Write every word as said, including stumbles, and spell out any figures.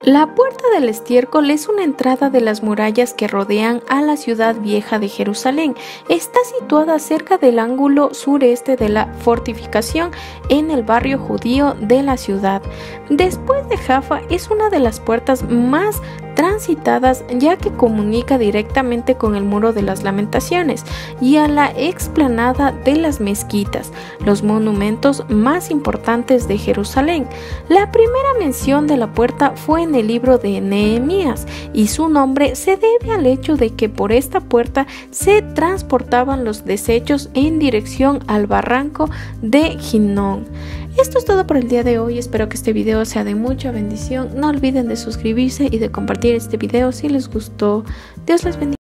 La Puerta del Estiércol es una entrada de las murallas que rodean a la ciudad vieja de Jerusalén. Está situada cerca del ángulo sureste de la fortificación en el barrio judío de la ciudad. Después de Jaffa, es una de las puertas más transitadas ya que comunica directamente con el Muro de las Lamentaciones y a la explanada de las mezquitas, los monumentos más importantes de Jerusalén. La primera mención de la puerta fue en el libro de Nehemías y su nombre se debe al hecho de que por esta puerta se transportaban los desechos en dirección al barranco de Hinnom. Esto es todo por el día de hoy, espero que este video sea de mucha bendición. No olviden de suscribirse y de compartir este video si les gustó. Dios les bendiga.